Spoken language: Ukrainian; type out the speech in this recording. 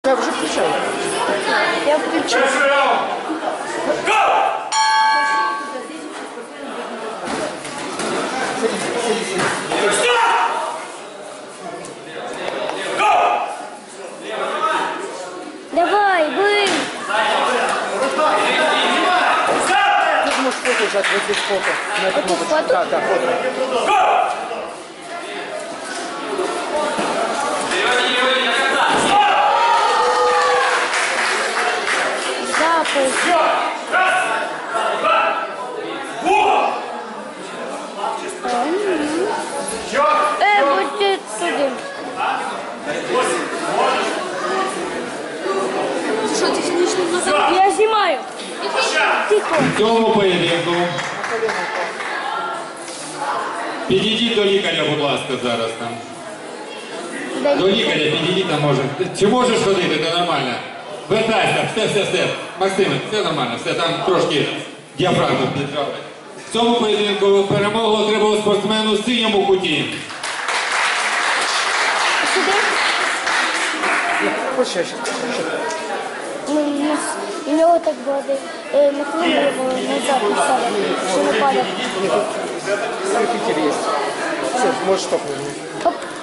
Я вже включав. Я включив. Давай, бий! Ты можешь фото взять, вот здесь фото. На эту кнопочку. фото? Да, фото. Запуск. Будьте туди. Що, технічно назад? Я знімаю. Тихо. В цьому поєдинку підійдіть до лікаря, будь ласка, зараз там. До лікаря підійдіть там може. Чи можеш ходити, це нормально. Вертайся, все. Максиме, все нормально, все, там трошки діафрагму піджали. В цьому поєдинку перемогу отримав спортсмену в синьому куті. Сюди. Хочешь, я сейчас. У нього так буде. Нахлинули його назад і все. Що не падав. Репетитор есть. Все, можешь стоп. Оп.